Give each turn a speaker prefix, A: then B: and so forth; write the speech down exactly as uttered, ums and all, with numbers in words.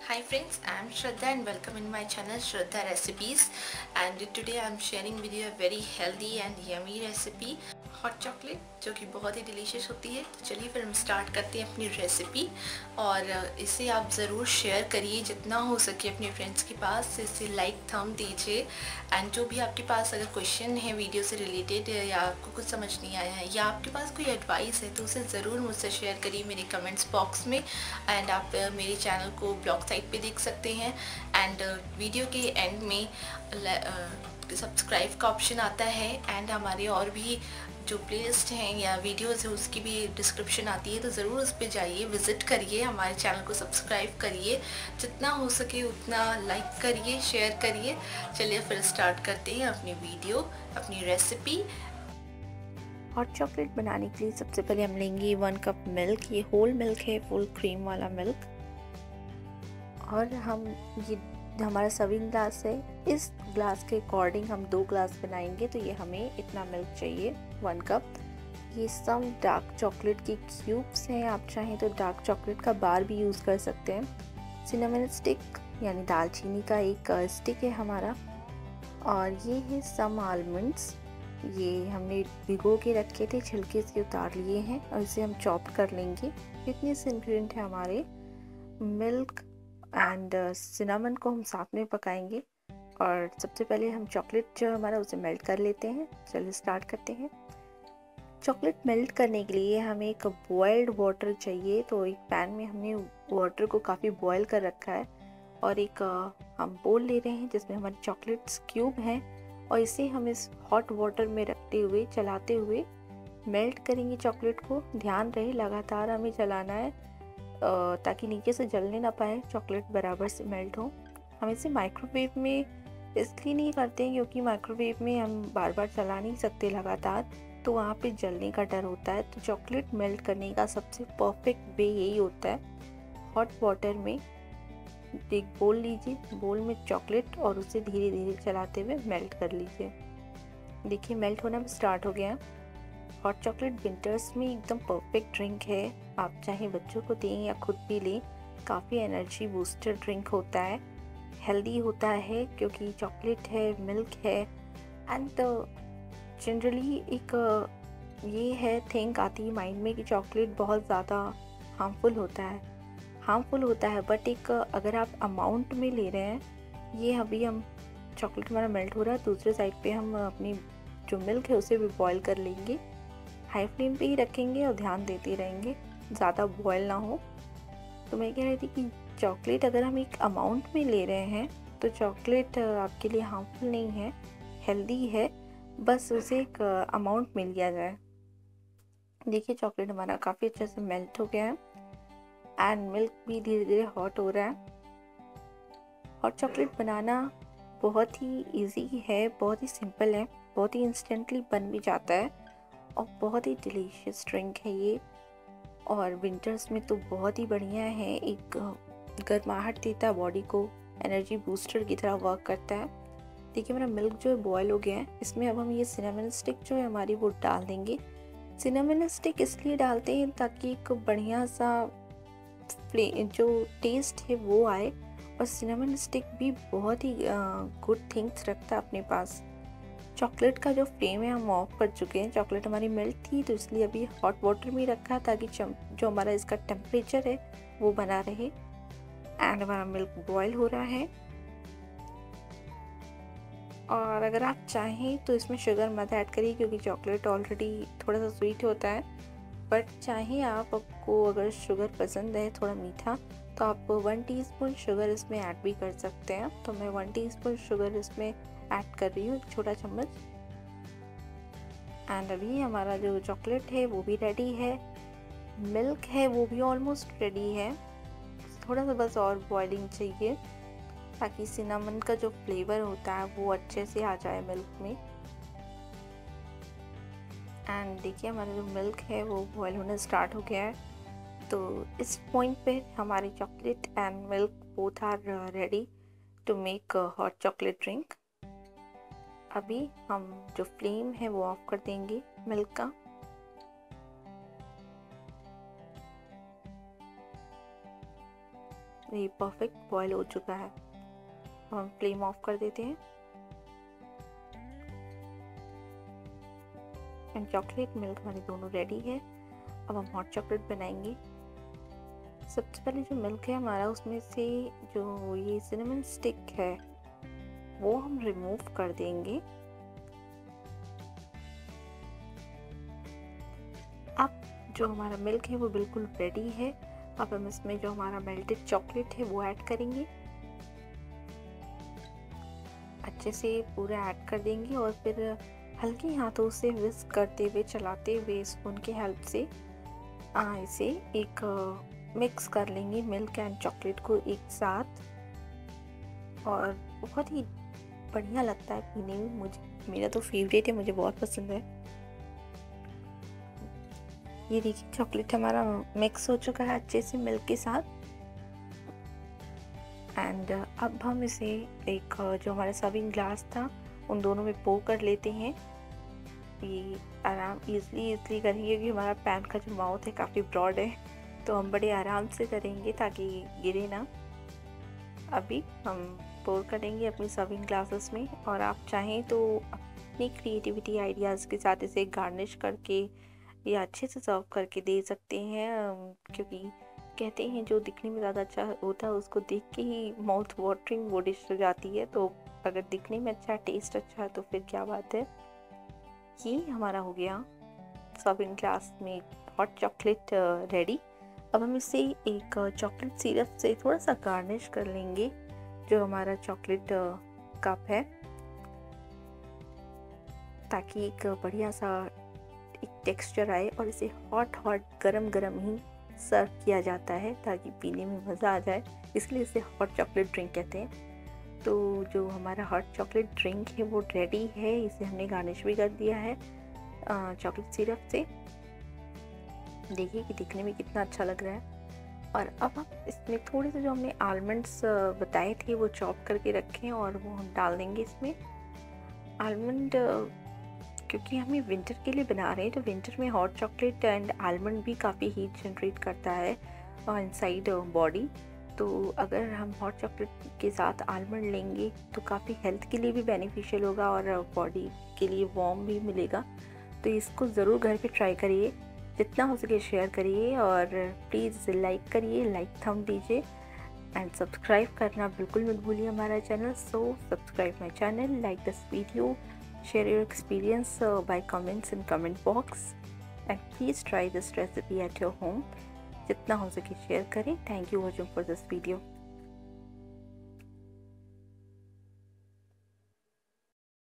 A: Hi friends, I am Shraddha and welcome in my channel Shraddha Recipes, and today I am sharing with you a very healthy and yummy recipe hot chocolate जो कि बहुत ही delicious होती है। तो चलिए फिर हम start करते हैं अपनी रेसिपी, और इसे आप ज़रूर शेयर करिए जितना हो सके अपने फ्रेंड्स के पास। इसे लाइक थम दीजिए, एंड जो भी आपके पास अगर क्वेश्चन है वीडियो से रिलेटेड या आपको कुछ समझ नहीं आया है या आपके पास कोई एडवाइस है तो उसे ज़रूर मुझसे शेयर करिए मेरे कमेंट्स बॉक्स में। एंड आप मेरे चैनल को ब्लॉग साइट पे देख सकते हैं, एंड वीडियो के एंड में सब्सक्राइब का ऑप्शन आता है, एंड हमारे और भी जो प्लेलिस्ट हैं या वीडियोस है उसकी भी डिस्क्रिप्शन आती है, तो ज़रूर उस पर जाइए, विज़िट करिए, हमारे चैनल को सब्सक्राइब करिए, जितना हो सके उतना लाइक करिए, शेयर करिए। चलिए फिर स्टार्ट करते हैं अपनी वीडियो, अपनी रेसिपी।
B: हॉट चॉकलेट बनाने के लिए सबसे पहले हम लेंगे वन कप मिल्क। ये होल मिल्क है, फुल क्रीम वाला मिल्क। और हम ये हमारा सर्विंग ग्लास है, इस ग्लास के अकॉर्डिंग हम दो ग्लास बनाएंगे, तो ये हमें इतना मिल्क चाहिए, वन कप। ये सम डार्क चॉकलेट के क्यूब्स हैं, आप चाहें तो डार्क चॉकलेट का बार भी यूज़ कर सकते हैं। सिनेमन स्टिक यानी दालचीनी का एक स्टिक है हमारा। और ये है सम आलमंड्स, ये हमने भिगो के रखे थे, छिलके से उतार लिए हैं और इसे हम चॉप कर लेंगे। इतने से इंग्रेडिएंट है हमारे। मिल्क एंड सिनेमन को हम साथ में पकाएंगे, और सबसे पहले हम चॉकलेट जो हमारा उसे मेल्ट कर लेते हैं। चलिए स्टार्ट करते हैं। चॉकलेट मेल्ट करने के लिए हमें एक बॉइल्ड वाटर चाहिए, तो एक पैन में हमने वाटर को काफ़ी बॉयल कर रखा है, और एक हम बोल ले रहे हैं जिसमें हमारे चॉकलेट्स क्यूब हैं, और इसे हम इस हॉट वाटर में रखते हुए चलाते हुए मेल्ट करेंगे चॉकलेट को। ध्यान रहे लगातार हमें चलाना है ताकि नीचे से जलने ना पाए, चॉकलेट बराबर से मेल्ट हो। हम इसे माइक्रोवेव में इसलिए नहीं करते हैं क्योंकि माइक्रोवेव में हम बार बार चला नहीं सकते लगातार, तो वहाँ पे जलने का डर होता है। तो चॉकलेट मेल्ट करने का सबसे परफेक्ट वे यही होता है, हॉट वाटर में एक बोल लीजिए, बोल में चॉकलेट, और उसे धीरे धीरे चलाते हुए मेल्ट कर लीजिए। देखिए मेल्ट होना भी स्टार्ट हो गया है। हॉट चॉकलेट विंटर्स में एकदम परफेक्ट ड्रिंक है, आप चाहे बच्चों को दें या खुद भी लें। काफ़ी एनर्जी बूस्टर ड्रिंक होता है, हेल्दी होता है क्योंकि चॉकलेट है, मिल्क है, एंड जनरली एक ये है थिंक आती है माइंड में कि चॉकलेट बहुत ज़्यादा हार्मफुल होता है। हार्मफुल होता है बट एक अगर आप अमाउंट में ले रहे हैं, ये अभी हम चॉकलेट हमारा मेल्ट हो रहा है, दूसरे साइड पे हम अपनी जो मिल्क है उसे भी बॉईल कर लेंगे। हाई फ्लेम पे ही रखेंगे और ध्यान देते रहेंगे, ज़्यादा बॉयल ना हो। तो मैं कह रही थी कि चॉकलेट अगर हम एक अमाउंट में ले रहे हैं तो चॉकलेट आपके लिए हार्मफुल नहीं है, हेल्दी है, बस उसे एक अमाउंट में लिया जाए। देखिए चॉकलेट हमारा काफ़ी अच्छे से मेल्ट हो गया है, एंड मिल्क भी धीरे धीरे हॉट हो रहा है। हॉट चॉकलेट बनाना बहुत ही इजी है, बहुत ही सिंपल है, बहुत ही इंस्टेंटली बन भी जाता है, और बहुत ही डिलीशियस ड्रिंक है ये। और विंटर्स में तो बहुत ही बढ़िया है, एक गर्माहट देता है बॉडी को, एनर्जी बूस्टर की तरह वर्क करता है। देखिए मेरा मिल्क जो है बॉयल हो गया है, इसमें अब हम ये सिनेमन स्टिक जो है हमारी वो डाल देंगे। सिनेमन स्टिक इसलिए डालते हैं ताकि एक बढ़िया सा फ्ले जो टेस्ट है वो आए, और सिनेमन स्टिक भी बहुत ही गुड थिंग्स रखता है अपने पास। चॉकलेट का जो फ्लेम है हम ऑफ कर चुके हैं, चॉकलेट हमारी मेल्ट थी तो इसलिए अभी हॉट वाटर में रखा ताकि जो हमारा इसका टेम्परेचर है वो बना रहे। एंड हमारा मिल्क बॉयल हो रहा है, और अगर आप चाहें तो इसमें शुगर मत ऐड करिए क्योंकि चॉकलेट ऑलरेडी थोड़ा सा स्वीट होता है। बट चाहे आप आपको अगर शुगर पसंद है थोड़ा मीठा, तो आप वन टीस्पून शुगर इसमें ऐड भी कर सकते हैं। तो मैं वन टीस्पून शुगर इसमें ऐड कर रही हूँ, एक छोटा चम्मच। एंड अभी हमारा जो चॉकलेट है वो भी रेडी है, मिल्क है वो भी ऑलमोस्ट रेडी है, थोड़ा सा बस और बॉइलिंग चाहिए ताकि सिनेमन का जो फ्लेवर होता है वो अच्छे से आ जाए मिल्क में। एंड देखिए हमारा जो मिल्क है वो बॉयल होना स्टार्ट हो गया है, तो इस पॉइंट पे हमारी chocolate and milk both are ready to make hot chocolate drink. अभी हम जो फ्लेम है वो ऑफ कर देंगे मिल्क का, ये परफेक्ट बॉयल हो चुका है। हम फ्लेम ऑफ कर देते हैं। एंड चॉकलेट मिल्क हमारे दोनों रेडी है। अब हम हॉट चॉकलेट बनाएंगे। सबसे पहले जो मिल्क है हमारा, उसमें से जो ये सिनेमन स्टिक है वो हम रिमूव कर देंगे। अब जो हमारा मिल्क है वो बिल्कुल रेडी है। अब हम इसमें जो हमारा मेल्टेड चॉकलेट है वो ऐड करेंगे। अच्छे से पूरा ऐड कर देंगे और फिर हल्के हाथों से विस्क करते हुए, चलाते हुए स्पून की हेल्प से आ, इसे एक मिक्स कर लेंगे मिल्क एंड चॉकलेट को एक साथ। और बहुत ही बढ़िया लगता है पीने में। मुझे मेरा तो फेवरेट है, मुझे बहुत पसंद है। ये देखिए चॉकलेट हमारा मिक्स हो चुका है अच्छे से मिल्क के साथ। एंड अब हम इसे एक जो हमारा सर्विंग ग्लास था उन दोनों में पो कर लेते हैं। ये आराम इजली इजली करेंगे क्योंकि हमारा पैन का जो माउथ है काफ़ी ब्रॉड है, तो हम बड़े आराम से करेंगे ताकि गिरे ना। अभी हम पोर करेंगे अपनी सर्विंग ग्लासेस में। और आप चाहें तो अपनी क्रिएटिविटी आइडियाज़ के साथ इसे गार्निश करके या अच्छे से सर्व करके दे सकते हैं, क्योंकि कहते हैं जो दिखने में ज़्यादा अच्छा होता है उसको देख के ही माउथ वाटरिंग वो डिश हो जाती है। तो अगर दिखने में अच्छा, टेस्ट अच्छा है तो फिर क्या बात है। ये हमारा हो गया सर्विंग ग्लास में हॉट चॉकलेट रेडी। अब हम इसे एक चॉकलेट सिरप से थोड़ा सा गार्निश कर लेंगे जो हमारा चॉकलेट कप है, ताकि एक बढ़िया सा एक टेक्सचर आए। और इसे हॉट हॉट गरम गरम ही सर्व किया जाता है ताकि पीने में मज़ा आ जाए, इसलिए इसे हॉट चॉकलेट ड्रिंक कहते हैं। तो जो हमारा हॉट चॉकलेट ड्रिंक है वो रेडी है। इसे हमने गार्निश भी कर दिया है चॉकलेट सिरप से। देखिए कि दिखने में कितना अच्छा लग रहा है। और अब हम इसमें थोड़े से जो हमने आलमंड्स बताए थे वो चॉप करके रखें और वो हम डाल देंगे इसमें। आलमंड क्योंकि हमें विंटर के लिए बना रहे हैं, तो विंटर में हॉट चॉकलेट एंड आलमंड भी काफ़ी हीट जनरेट करता है और इनसाइड बॉडी। तो अगर हम हॉट चॉकलेट के साथ आलमंड लेंगे तो काफ़ी हेल्थ के लिए भी बेनिफिशियल होगा और बॉडी के लिए वार्म भी मिलेगा। तो इसको ज़रूर घर पे ट्राई करिए, जितना हो सके शेयर करिए और प्लीज़ लाइक करिए, लाइक थंब दीजिए एंड सब्सक्राइब करना बिल्कुल मत भूलिए हमारा channel. So subscribe my channel, like this video, share your experience uh, by comments in comment box and please try this recipe at your home. जितना हो सके शेयर करें। Thank you watching for this video.